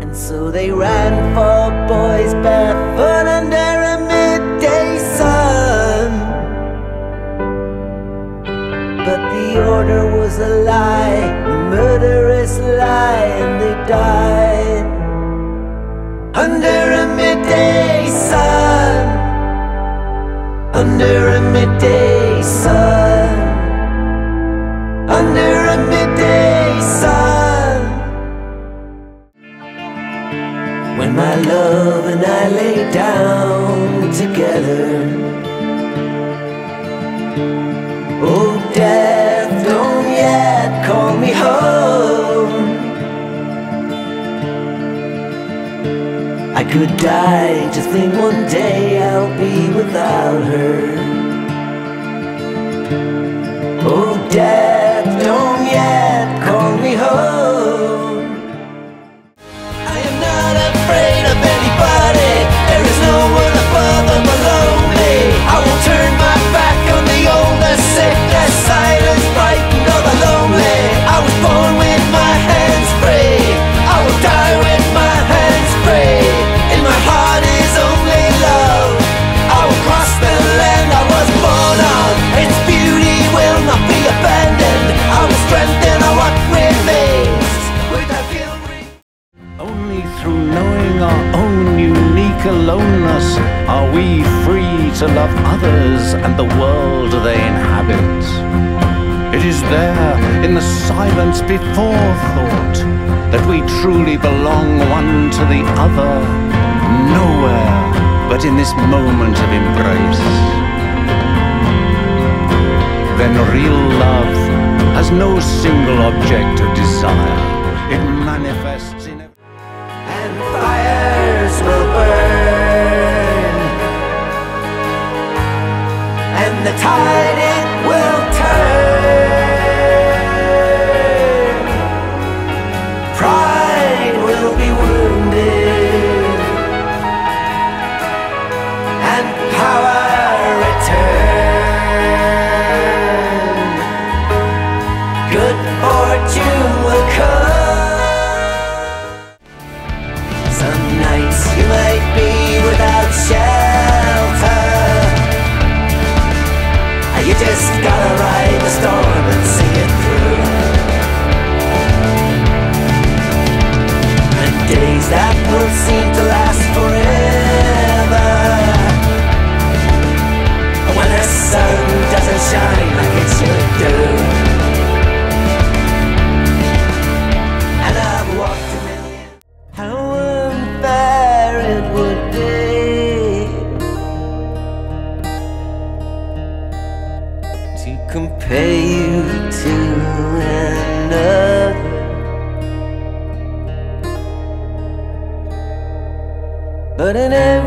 And so they ran for boys barefoot under a midday sun. But the order was a lie, a murderous lie, and they died under a midday sun. Under a midday sun. Under a midday sun. When my love and I lay down together, oh death, don't yet call me home. I could die, just think one day I'll be without her. Oh death, don't yet call me home. I am not afraid of anybody. There is no one above or below me. I will turn my back on the old, the sick, the silent, frightened, or the lonely. I was born with my hands free. I will die with my hands free. In my heart is only love. I will cross the land I was born on. Its beauty will not be abandoned. I will strengthen what remains with a fury. Only through knowing our own unique aloneness are we free to love others and the world they inhabit. It is there, in the silence before thought, that we truly belong one to the other. Nowhere but in this moment of embrace. Then real love has no single object of desire. It manifests in And fires will burn, and the tide it will turn. Pride will be wounded, and power return. Good fortune will come. Some nights you might be without shelter. You just gotta ride the storm and see it through. And days that will seem to last forever, when the sun doesn't shine like it should do. And I've walked a million. How unfair it would be to compare you to another. But in every